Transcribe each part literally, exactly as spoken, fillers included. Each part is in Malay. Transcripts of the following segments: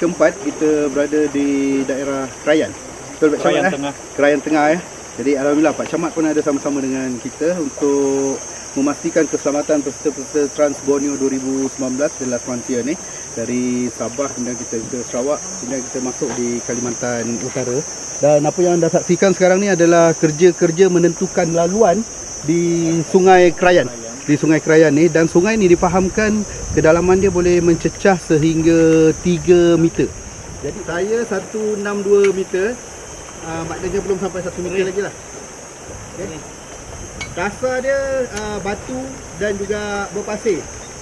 keempat kita berada di daerah Krayan. Betul Pak Camat? Krayan eh? Tengah. Krayan Tengah ya. Jadi alhamdulillah Pak Camat pun ada sama-sama dengan kita untuk memastikan keselamatan peserta-peserta Trans Borneo dua ribu sembilan belas The Last Frontier ni, dari Sabah kemudian kita ke Sarawak, kemudian kita masuk di Kalimantan Utara. Dan apa yang anda saksikan sekarang ni adalah kerja-kerja menentukan laluan di Sungai Krayan. Di Sungai Krayan ni, dan sungai ni difahamkan kedalaman dia boleh mencecah sehingga tiga meter. Jadi saya seratus enam puluh dua meter, uh, maknanya belum sampai satu meter lagi lah. Okay. Dasar dia uh, batu dan juga berpasir.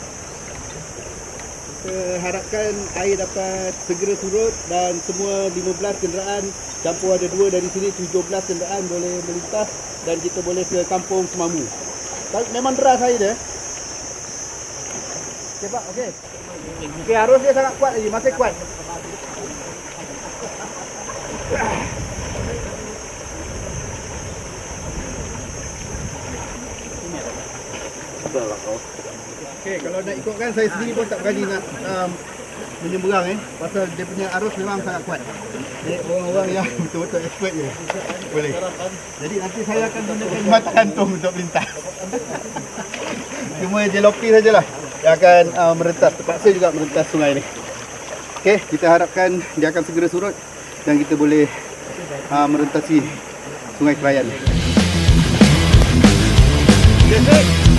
Kita harapkan air dapat segera surut dan semua lima belas kenderaan, campur ada dua dari sini, tujuh belas kenderaan boleh melintas dan kita boleh ke Kampung Semamu. Memang deras air dia. Okey Pak, okey. Okey, arus dia sangat kuat lagi, masih kuat. Okey, kalau nak ikutkan saya sendiri pun tak berani nak um, menyeberang eh, pasal dia punya arus memang sangat kuat. Jadi orang-orang yang betul-betul expert je boleh. Jadi nanti saya akan gunakan mata kantung untuk melintas. Cuma jelopi sajalah yang akan uh, merentas, terpaksa juga merentas sungai ni. Okey, kita harapkan dia akan segera surut dan kita boleh uh, merentasi Sungai Krayan. Okay,